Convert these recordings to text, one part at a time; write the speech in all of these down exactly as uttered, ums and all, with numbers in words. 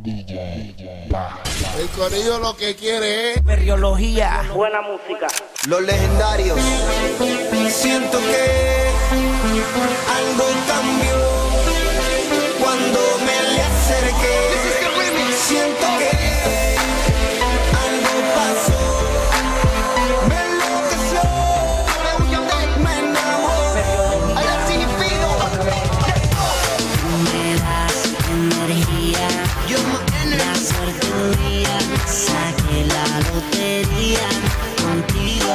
D J Pa. El corillo lo que quiere es perriología, buena música. Los legendarios. Siento que algo cambió cuando me le acerqué. Siento que algo pasó, me enloqueció, me enamoró. Me das energía, Yo la suerte mía, saqué la lotería contigo.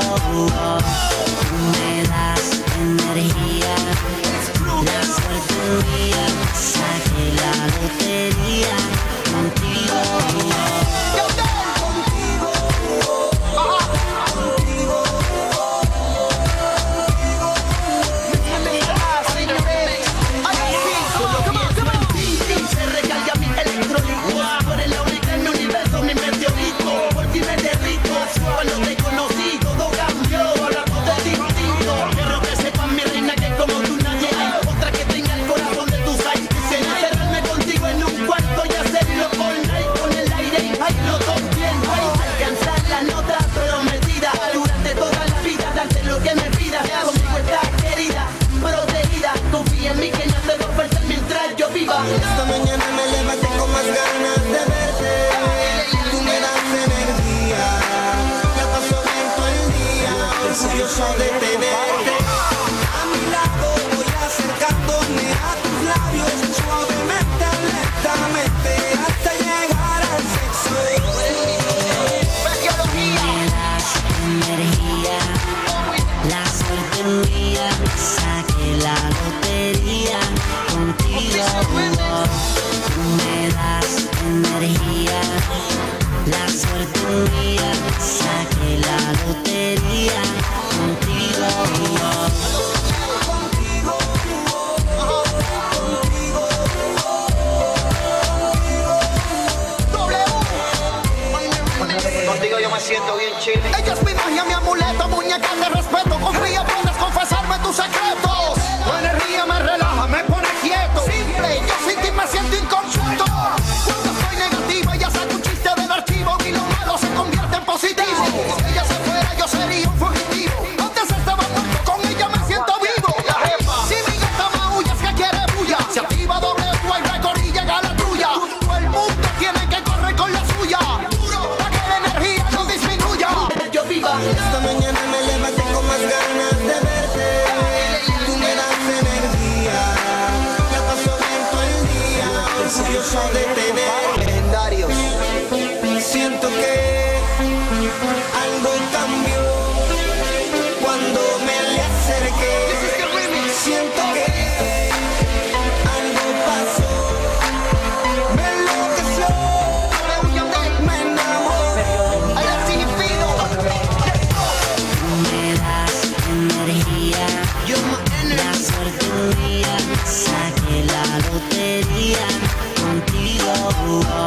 Me das energía, la suerte mía, saqué la lotería contigo. Esta mañana me levanté con más ganas de verte. Tú me das energía, ya pasó lento el día, orgulloso de tenerte. A mi lado voy acercándome a tus labios, suavemente, lentamente, hasta llegar al sexo. Me das energía, la suerte mía, saqué la lotería contigo. Me das energía, la suerte mía, saqué la lotería contigo. Contigo yo me siento bien chill. Ella es mi magia, mi amuleto, muñeca de respeto. Confía, puedes confesarme tus secretos. Tu energía me relaja, me pone quieto. Simple, yo sin ti me siento incompleto. Cuando estoy negativa, ella saca un chiste del archivo y lo malo se convierte en positivo. Si ella se fuera, yo sería un fugitivo. Antes estaba muerto, con ella me siento vivo. Si mi gata maulla es que quiere bulla, se activa doble y récord y llega la tuya. Todo el mundo tiene que correr con la suya. Para que la energía no disminuya. Yo viva. Esta mañana me levanté con más ganas de verte. Tú me das energía, ya pasó lento el día, orgulloso de tener. Legendarios. Siento que algo cambió cuando me le acerqué. Siento que algo pasó, me enloqueció, me enamoró. Me das energía, Yo me la suerte mía, saqué la lotería contigo.